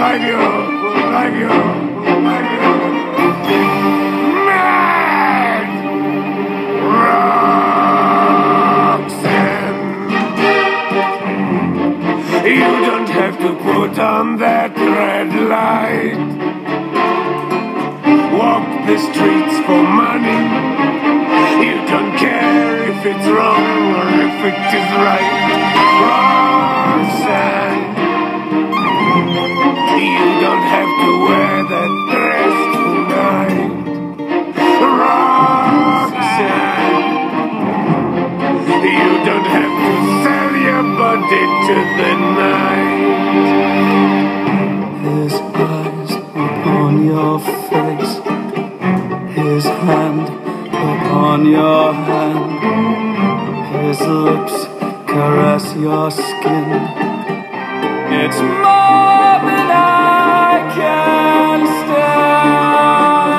like you, like you, like you. Mad Roxanne, you don't have to put on that red light. Walk the streets for money. You don't care if it's wrong or if it is right. Roxanne, you don't have to wear that dress tonight. Roxanne, you don't have to sell your body to the night. His eyes upon your face, his hand upon your hand, his lips caress your skin. It's more than I can stand.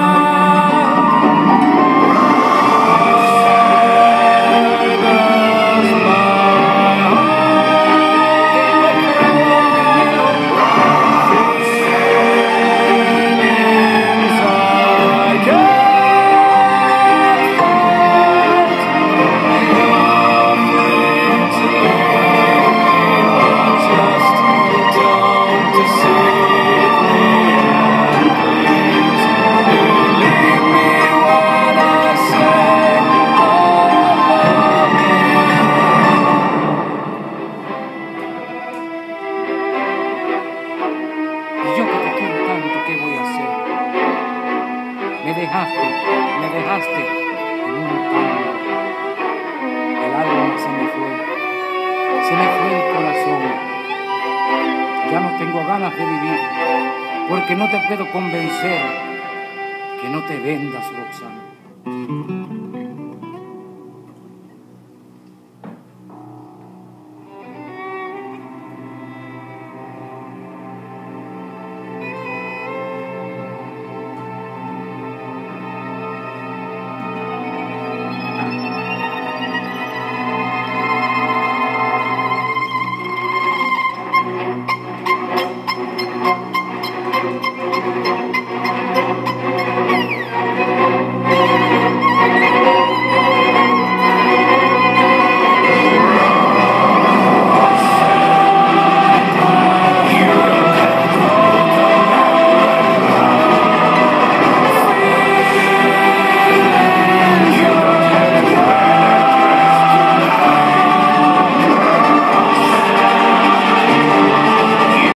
Yo que te quiero tanto, ¿qué voy a hacer? Me dejaste en un tango. El alma se me fue el corazón. Ya no tengo ganas de vivir, porque no te puedo convencer que no te vendas, Roxanne.